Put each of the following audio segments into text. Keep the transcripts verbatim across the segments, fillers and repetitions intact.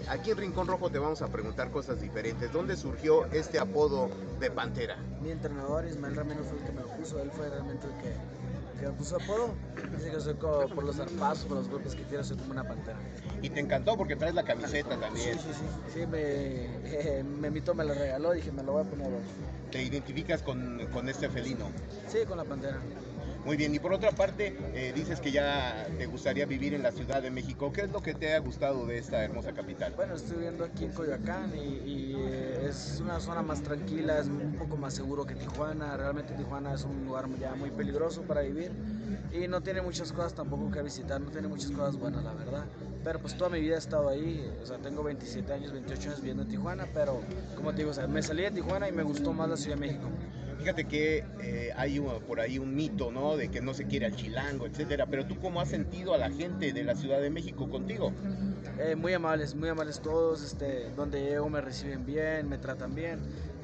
aquí en Rincón Rojo te vamos a preguntar cosas diferentes. ¿Dónde surgió este apodo de Pantera? Mi entrenador Ismael Ramírez fue el que me lo puso, él fue realmente el que, que me puso apodo. Dice que soy como, por los zarpazos, por los golpes que tiro, soy como una pantera. Y te encantó porque traes la camiseta también. Sí, sí, sí, sí me, eh, me mito, me lo regaló, dije me lo voy a poner hoy. ¿Te identificas con, con este felino? Sí, con la pantera. Muy bien, y por otra parte, eh, dices que ya te gustaría vivir en la Ciudad de México. ¿Qué es lo que te ha gustado de esta hermosa capital? Bueno, estoy viviendo aquí en Coyoacán y, y eh, es una zona más tranquila, es un poco más seguro que Tijuana. Realmente Tijuana es un lugar ya muy peligroso para vivir y no tiene muchas cosas tampoco que visitar, no tiene muchas cosas buenas, la verdad. Pero pues toda mi vida he estado ahí, o sea, tengo veintisiete años, veintiocho años viviendo en Tijuana, pero como te digo, o sea, me salí de Tijuana y me gustó más la Ciudad de México. Fíjate que eh, hay un, por ahí un mito, ¿no? De que no se quiere al chilango, etcétera. Pero tú, ¿cómo has sentido a la gente de la Ciudad de México contigo? Eh, muy amables, muy amables todos. Este, donde llego me reciben bien, me tratan bien.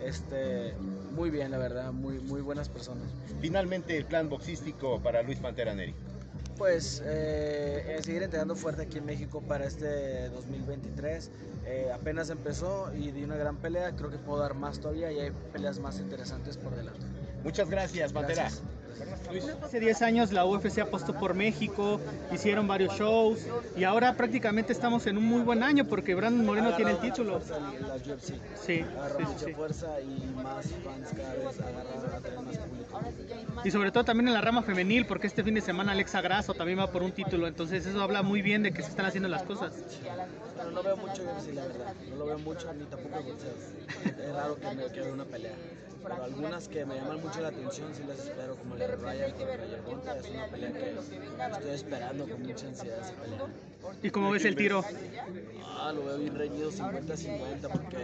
Este, muy bien, la verdad, muy, muy buenas personas. Finalmente, el plan boxístico para Luis Pantera Neri. Pues eh, seguir entrenando fuerte aquí en México para este dos mil veintitrés. Eh, apenas empezó y di una gran pelea. Creo que puedo dar más todavía y hay peleas más interesantes por delante. Muchas gracias, Pantera. Gracias. Hace diez años la U F C apostó por México, hicieron varios shows y ahora prácticamente estamos en un muy buen año porque Brandon Moreno tiene el título. Fuerza, la U F C. Sí, agarra sí, mucha sí. fuerza y más fans cada vez agarra a tener más público. Y sobre todo también en la rama femenil, porque este fin de semana Alexa Grasso también va por un título, entonces eso habla muy bien de que se están haciendo las cosas. Pero no veo mucho U F C, la verdad. No lo veo mucho, ni tampoco boxeo. Es raro que me quede una pelea. Pero algunas que me llaman mucho la atención sí las espero, como la de Ryan contra Yerbonta. Es una pelea que estoy esperando con mucha ansiedad esa pelea. ¿Y cómo ves el tiro? Ah, lo veo bien reñido cincuenta cincuenta porque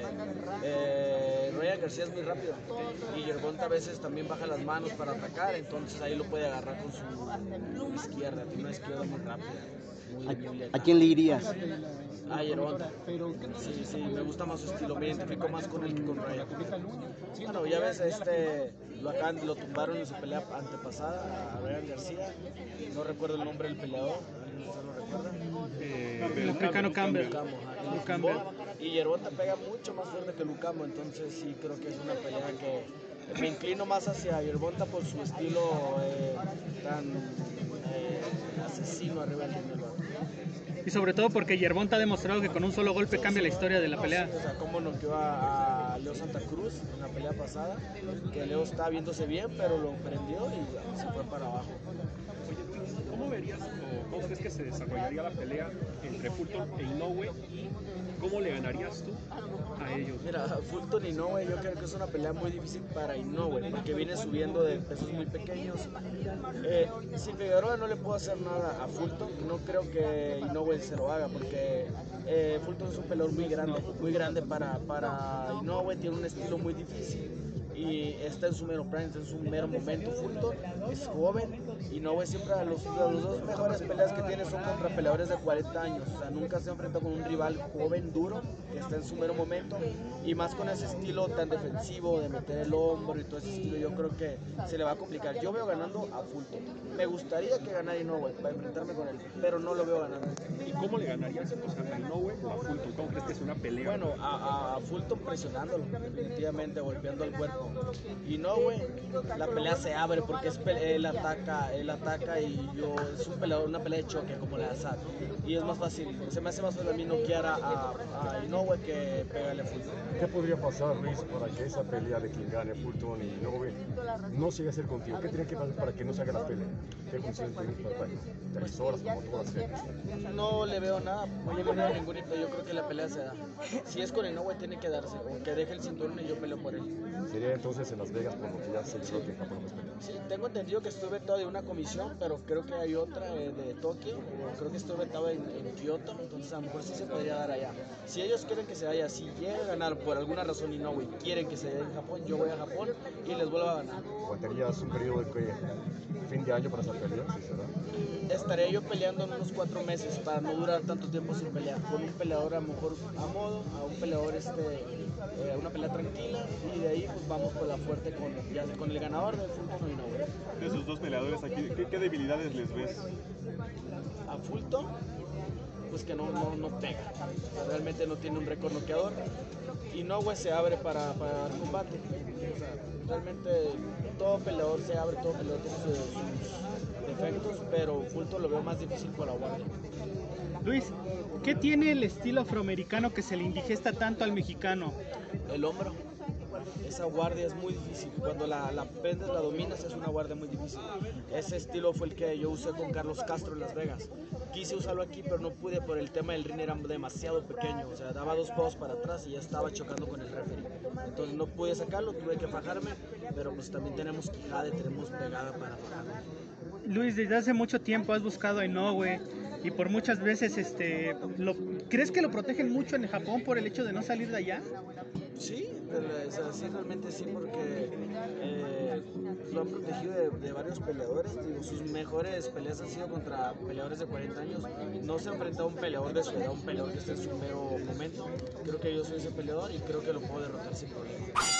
eh, Ryan García es muy rápido y Yerbonta a veces también baja las manos para atacar, entonces ahí lo puede agarrar con su izquierda, tiene una izquierda muy rápida. Muy, muy ¿A, ¿A quién le irías? Ah, Yerbonta. Sí, sí, me gusta más su estilo, me identifico más con él que con Ryan. Bueno, ya ves, este, lo, acaban, lo tumbaron en su pelea antepasada a Ryan García, no recuerdo el nombre del peleador, ¿usted lo recuerda? Eh, el africano Campbell. Lucamo, ajá, Luke Campbell. y Yerbonta pega mucho más fuerte que Lucamo, entonces sí creo que es una pelea que me inclino más hacia Yerbonta por su estilo eh, tan eh, asesino arriba del ring. Y sobre todo porque Yerbonta ha demostrado que con un solo golpe cambia la historia de la pelea. Sí, o sea, cómo noqueó a, a Leo Santa Cruz en la pelea pasada, que Leo estaba viéndose bien, pero lo prendió y se fue para abajo. Oye, ¿cómo verías o cómo crees que se desarrollaría la pelea entre Fulton e Inoue y cómo le ganarías tú a ellos? Mira, Fulton y Inoue yo creo que es una pelea muy difícil para Inoue porque viene subiendo de pesos muy pequeños. Eh, si Figueroa no le puedo hacer nada a Fulton, no creo que Inoue se lo haga porque eh, Fulton es un peleador muy grande, muy grande para, para Inoue, tiene un estilo muy difícil y está en su mero prime, está en su mero momento. Fulton es joven y Inoue siempre a los, a los dos mejores peleas que tiene son contra peleadores de cuarenta años, o sea, nunca se enfrenta con un rival joven, duro, que está en su mero momento y más con ese estilo tan defensivo de meter el hombro y todo ese estilo, yo creo que se le va a complicar. Yo veo ganando a Fulton, me gustaría que ganara Inoue para enfrentarme con él, pero no lo veo ganando. ¿Y cómo le ganarías o sea, a Inoue o a Fulton? ¿Cómo crees que es una pelea? Bueno, a, a Fulton presionándolo, definitivamente, golpeando el cuerpo. Y no, güey, la pelea se abre porque es pele él ataca, él ataca y yo, es un peleador, una pelea de choque como la de Assad. Y es más fácil, se me hace más fácil a mí noquear a, a, a Inoue que pegarle a Fulton. ¿Qué podría pasar, Luis, para que esa pelea de quien gane Fulton y Inoue no siga a ser contigo? ¿Qué tiene que pasar para que no se haga la pelea? ¿Qué función tienes para tres horas como todas las peleas? No le veo nada, no le veo ningún hito, yo creo que la pelea se da. Si es con Inoue tiene que darse, o que deje el cinturón y yo peleo por él. Sería entonces en Las Vegas, por lo que ya se logró que en Japón no peleas. Sí, tengo entendido que estuve vetado de una comisión, pero creo que hay otra eh, de Tokio, o creo que estuve vetado en, en Kioto, entonces a lo mejor sí se podría dar allá. Si ellos quieren que se vaya, si llega a ganar por alguna razón Inoue, quieren que se vaya en Japón, yo voy a Japón y les vuelvo a ganar. ¿Aguantarías un periodo de que, fin de año para esa pelea? ¿Sí será? Estaré yo peleando en unos cuatro meses para no durar tanto tiempo sin pelear. Con un peleador a lo mejor a modo, a un peleador este, eh, una pelea tranquila y de ahí pues vamos por la fuerte con, ya sea con el ganador del Fulton o Inoue. De esos dos peleadores aquí, ¿qué, qué debilidades les ves? A Fulton, pues que no, no, no pega. Realmente no tiene un récord noqueador. Inoue se abre para, para dar combate. O sea, realmente todo peleador se abre, todo peleador tiene sus, sus defectos, pero Fulton lo veo más difícil por la guardia. Luis, ¿qué tiene el estilo afroamericano que se le indigesta tanto al mexicano? El hombro. Esa guardia es muy difícil. Cuando la, la aprendes, la dominas, es una guardia muy difícil. Ese estilo fue el que yo usé con Carlos Castro en Las Vegas. Quise usarlo aquí, pero no pude por el tema del ring, era demasiado pequeño. O sea, daba dos pasos para atrás y ya estaba chocando con el referee. Entonces no pude sacarlo, tuve que fajarme, pero pues también tenemos quijada y tenemos pegada para fajarnos. Luis, desde hace mucho tiempo has buscado a Inoue y por muchas veces, este, lo, ¿crees que lo protegen mucho en Japón por el hecho de no salir de allá? Sí, o sea, sí, realmente sí, porque eh, lo han protegido de, de varios peleadores. Digo, sus mejores peleas han sido contra peleadores de cuarenta años. No se ha enfrentado a un peleador de su edad, un peleador que esté en su mero momento. Creo que yo soy ese peleador y creo que lo puedo derrotar sin problema.